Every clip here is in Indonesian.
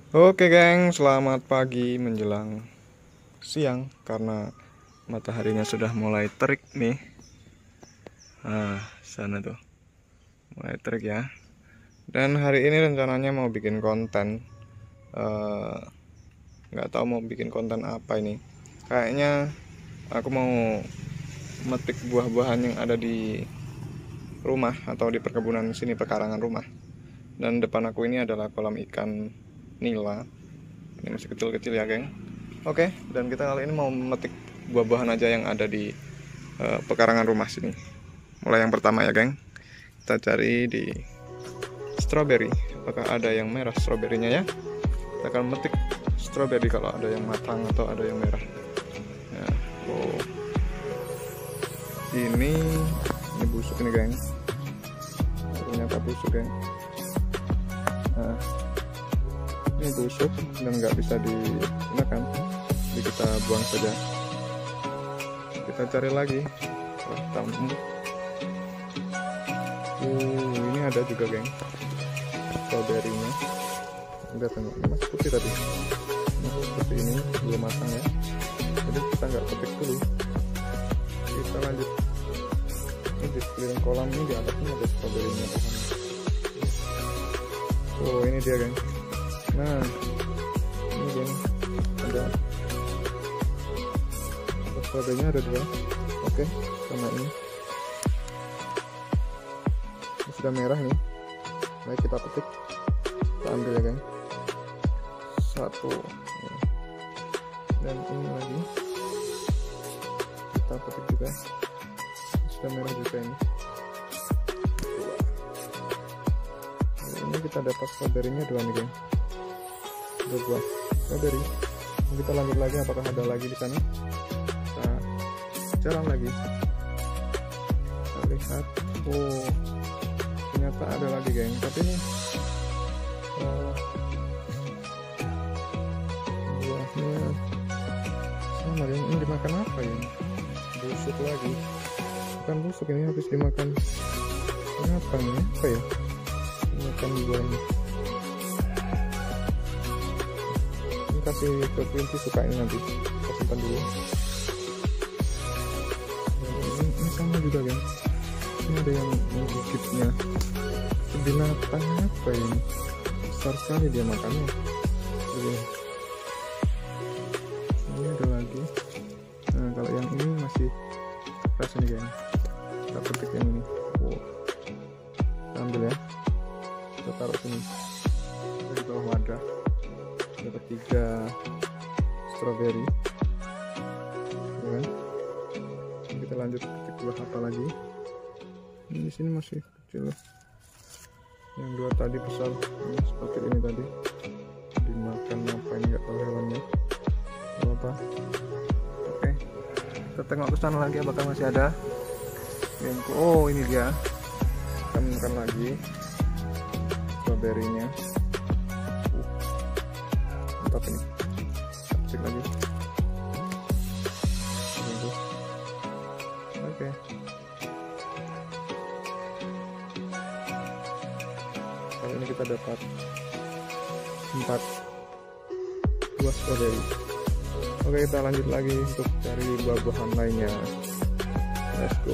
Oke geng, selamat pagi menjelang siang karena mataharinya sudah mulai terik nih. Sana tuh mulai terik ya. Dan hari ini rencananya mau bikin konten. Nggak tahu mau bikin konten apa ini. Kayaknya aku mau metik buah-buahan yang ada di rumah atau di perkebunan sini, pekarangan rumah. Dan depan aku ini adalah kolam ikan nila. Ini masih kecil-kecil ya geng. Oke, dan kita kali ini mau memetik buah-buahan aja yang ada di pekarangan rumah sini. Mulai yang pertama ya geng, kita cari di strawberry. Apakah ada yang merah stroberinya ya? Kita akan metik strawberry kalau ada yang matang atau ada yang merah ya. Ini busuk ini geng, ternyata busuk geng. Ini busuk dan nggak bisa digunakan, jadi kita buang saja. Kita cari lagi. Ini ada juga geng, strawberry-nya. Udah tengok, ini masih putih tadi. Masih seperti ini, belum matang ya. Jadi kita nggak petik dulu. Kita lanjut. Ini di sekeliling kolam ini, di atasnya ada strawberry-nya. Oh, ini dia geng. Nah, ini geng, ada strawberry-nya ada dua. Oke, sama ini sudah merah nih. Baik, kita petik, kita ambil ya geng. Satu ya. Dan ini lagi kita petik juga, sudah merah juga ini. Dua. Nah, ini kita dapat strawberry-nya dua nih geng. Dua buah strawberry. Kita lanjut lagi, apakah ada lagi di sana? Kita jalan lagi. Kita lihat. Oh, ternyata ada lagi geng. Tapi ini buahnya sama geng. Ini dimakan apa ya? Busuk lagi. Bukan busuk, ini habis dimakan. Kenapa nih? Apa ya? Dimakan buahnya. Kasih ke kelinci suka ini, nanti kita simpan dulu. Ini sama juga kan, ini ada yang menggigitnya. Binatang apa ini? Besar sekali dia makannya. Ini ada lagi. Nah, kalau yang ini masih keras nih kan, kita petik yang ini. Kita ambil ya, kita taruh sini di bawah wadah. Dapat 3 strawberry ya kan? Kita lanjut petik buah apa lagi. Ini di sini masih kecil, yang dua tadi besar. Ini seperti ini tadi dimakan apa ini, nggak tahu hewannya apa. Oke, kita tengok ke sana lagi apakah masih ada. Oh, ini dia, kita menemukan lagi strawberry-nya. Mantap ini, petik lagi. Oke. Kali ini kita dapat 4 buah strawberry. Oke, kita lanjut lagi untuk cari buah-buahan lainnya. Let's go.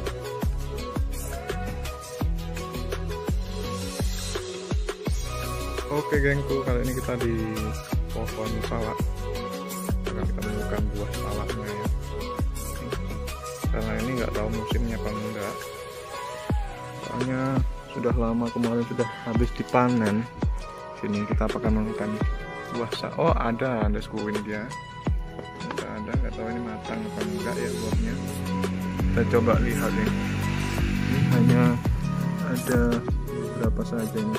Oke gengku, kali ini kita di pohon salak. Karena kita menemukan buah salaknya ya. Karena ini nggak tahu musimnya apa enggak. Soalnya sudah lama kemarin sudah habis dipanen. Sini kita apakah menemukan buah salak? Oh, ada sku ini dia. Ada, nggak tahu ini matang apa enggak ya buahnya. Kita coba lihat nih. Ini hanya ada beberapa saja nih.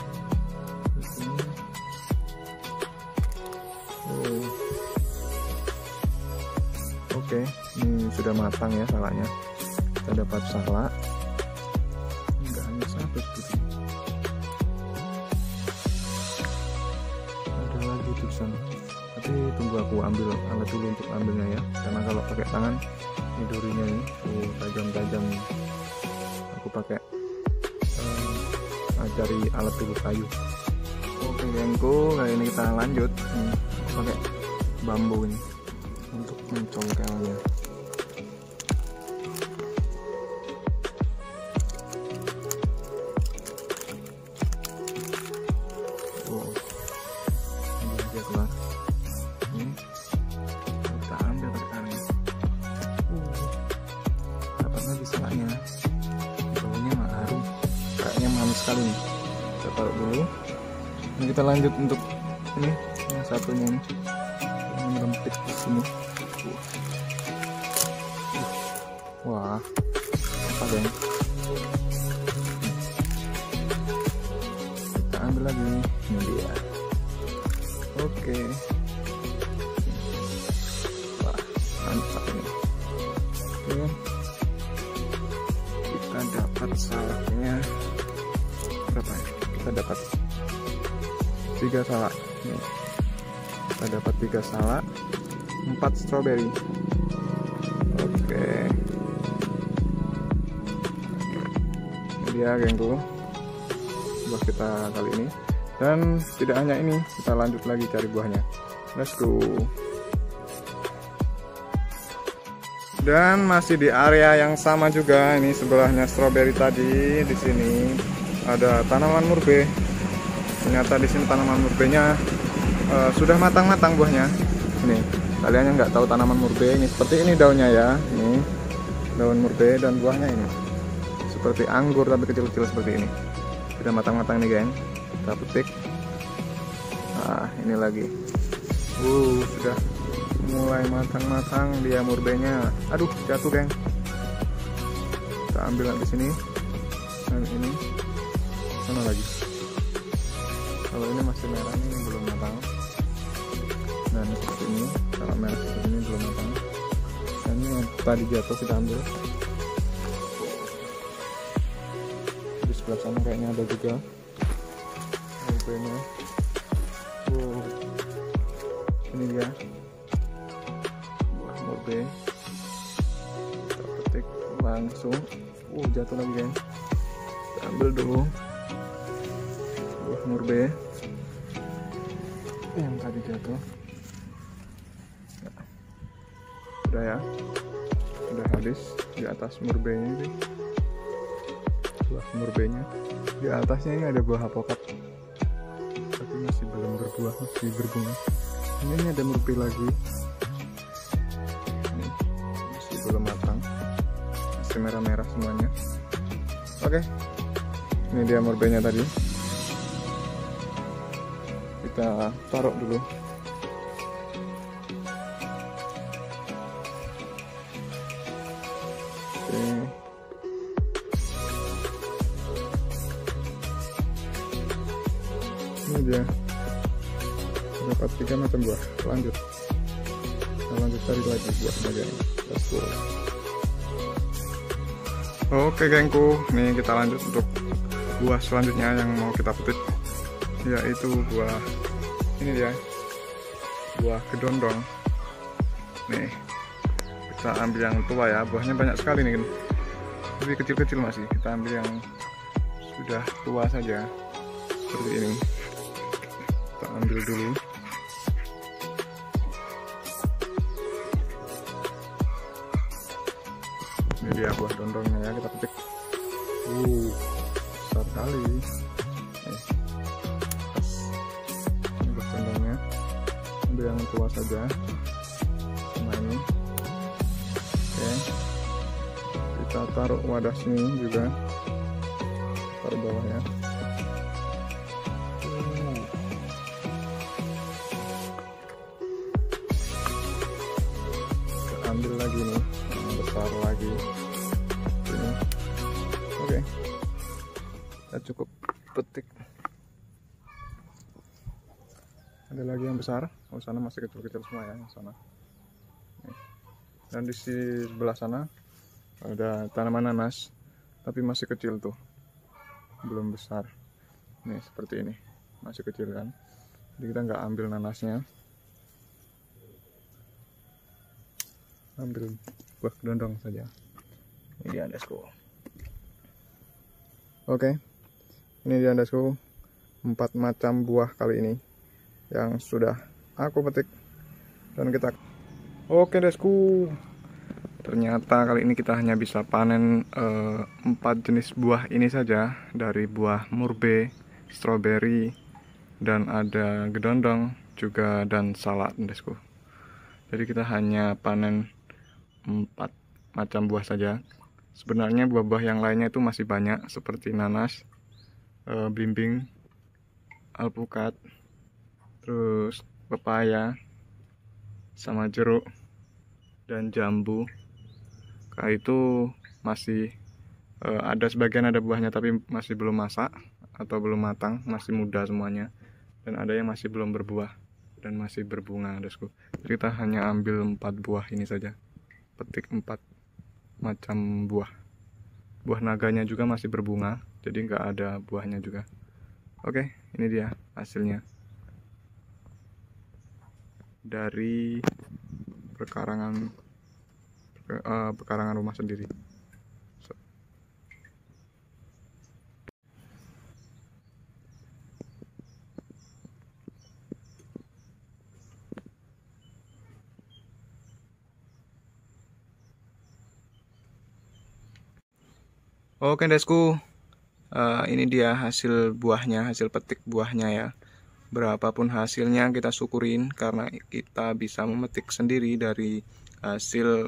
Oke, ini sudah matang ya salaknya. Kita dapat salak. Enggak hanya satu seperti ini. Ada lagi di sana. Tapi tunggu aku ambil alat dulu untuk ambilnya ya. Karena kalau pakai tangan ini durinya ini tajam-tajam. Aku pakai cari alat dulu, kayu. Oke ya, gengku, kali ini kita lanjut pakai bambu ini untuk mencongkelnya. Ini dia keluar. Ini kita ambil pakai tangan. Dapat lagi salaknya. Baunya mah harum. Kayaknya manis sekali nih. Kita taruh dulu. Ini kita lanjut untuk ini yang satunya ini. Merempit di sini. Wah, apa geng? Kita ambil lagi. Ini dia. Oke. Wah, mantap ini. Oke. Kita dapat salaknya berapa ya? Kita dapat 3 salak. Nih. Kita dapat 3 salak, 4 stroberi. Oke. Ini dia gengku, buah kita kali ini. Dan tidak hanya ini, kita lanjut lagi cari buahnya. Let's go. Dan masih di area yang sama juga, ini sebelahnya stroberi tadi. Di sini ada tanaman murbe. Ternyata di sini tanaman murbenya sudah matang-matang buahnya. Ini kalian yang nggak tahu tanaman murbe ini seperti ini daunnya ya. Ini daun murbe dan buahnya ini seperti anggur tapi kecil-kecil seperti ini. Sudah matang-matang nih geng. Kita petik. Nah ini lagi. Sudah mulai matang-matang dia murbenya. Aduh jatuh geng. Kita ambil lagi sini. Dan ini sana lagi. Kalau ini masih merah ini belum matang. Dan seperti ini, kalau merah seperti ini belum matang. Dan ini yang tadi jatuh kita ambil. Di sebelah sana kayaknya ada juga murbenya. Ini dia buah murbe. Kita petik langsung. Jatuh lagi kan. Kita ambil dulu buah murbe yang tadi jatuh. Udah ya, udah habis. Di atas murbenya ini buah murbenya, di atasnya ini ada buah apokat tapi masih belum berbuah, masih berbunga. Ini ada murbe lagi. Ini masih belum matang, masih merah-merah semuanya. Oke, ini dia murbenya tadi. Kita taruh dulu. Oke. Ini dia. Dapat 3 macam buah. Lanjut. Kita lanjut cari lagi buahnya geng. Let's go. Oke gengku, nih kita lanjut untuk buah selanjutnya yang mau kita petik, yaitu buah ini dia, buah kedondong. Nih kita ambil yang tua ya, buahnya banyak sekali nih kan, tapi kecil-kecil masih. Kita ambil yang sudah tua saja seperti ini. Kita ambil dulu. Ini dia buah dondongnya ya, kita petik. Besar kali. Ini buah dondongnya. Ambil yang tua saja. Sama ini. Oke. Kita taruh wadah sini juga. Taruh bawah ya. Kita ambil lagi nih, yang besar lagi. Ini. Oke. Kita cukup petik. Ada lagi yang besar. Oh sana masih kecil-kecil semua ya, yang sana. Nih. Dan di sebelah sana ada tanaman nanas, tapi masih kecil tuh, belum besar. Nih seperti ini, masih kecil kan. Jadi kita nggak ambil nanasnya, ambil buah kedondong saja. Ini dia andasku. Oke, ini dia andasku. 4 macam buah kali ini yang sudah aku petik. Dan kita oke desku, ternyata kali ini kita hanya bisa panen 4 jenis buah ini saja, dari buah murbe, stroberi, dan ada gedondong juga, dan salak desku. Jadi kita hanya panen 4 macam buah saja. Sebenarnya buah-buah yang lainnya itu masih banyak, seperti nanas, blimbing, alpukat, terus pepaya, sama jeruk, dan jambu. Kayak itu masih ada sebagian ada buahnya tapi masih belum masak atau belum matang, masih muda semuanya. Dan ada yang masih belum berbuah dan masih berbunga desku. Jadi kita hanya ambil 4 buah ini saja, petik 4 macam buah. Buah naganya juga masih berbunga, jadi nggak ada buahnya juga. Oke, ini dia hasilnya dari pekarangan rumah sendiri. Oke desku, ini dia hasil buahnya, hasil petik buahnya ya. Berapapun hasilnya kita syukurin, karena kita bisa memetik sendiri dari hasil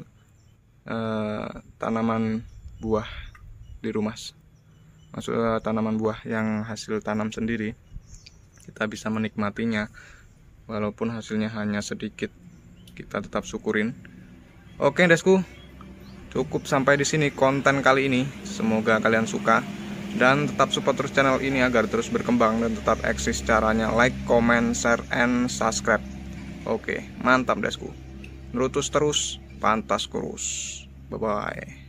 tanaman buah di rumah. Maksudnya tanaman buah yang hasil tanam sendiri, kita bisa menikmatinya. Walaupun hasilnya hanya sedikit, kita tetap syukurin. Oke desku, cukup sampai di sini konten kali ini. Semoga kalian suka dan tetap support terus channel ini agar terus berkembang dan tetap eksis. Caranya like, comment, share, and subscribe. Oke, mantap desku. Nerutus terus, pantas kurus. Bye bye.